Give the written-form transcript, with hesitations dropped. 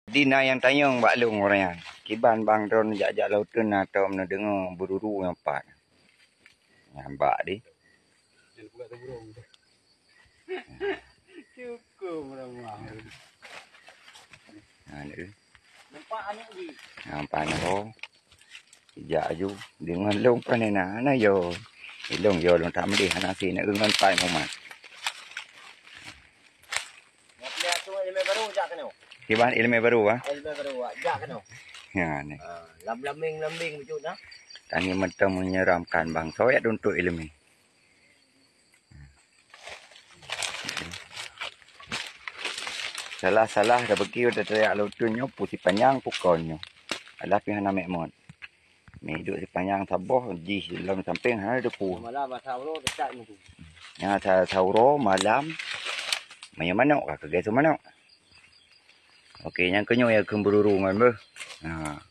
Dina yang tanya Mbak Long orang yang. Kiban bang drone jak-jak lautan atau mana dengar beruru yang empat. Nampak di. Jangan buka tu burung. Cukup ramah. Ha ni. Nampak anak ni. Nampak ni oh. Jak ju dengan long kan ni nah na yo. Long yo long tak mesti anak si nak dengan pai momat. Nak lihat tu ilmu baru jak kena. Kiban ilmu baru ah. Ilmu baru jak kena. Ya ni. Lambing betul dah. Tani mentang menyeramkan bang. Soyak untuk ilmu. Salah-salah dah pergi udah teriak lautunnya putih panjang pukulnya. Alah pihak nak mekmon. Ni duduk si panjang saboh di dalam samping ada depu. Malam sauro dekat ni tu. Ya sauro malam. Macam mana kah ke gesu mana? Okey yang kenyo ya kembururu ngan be. Ha.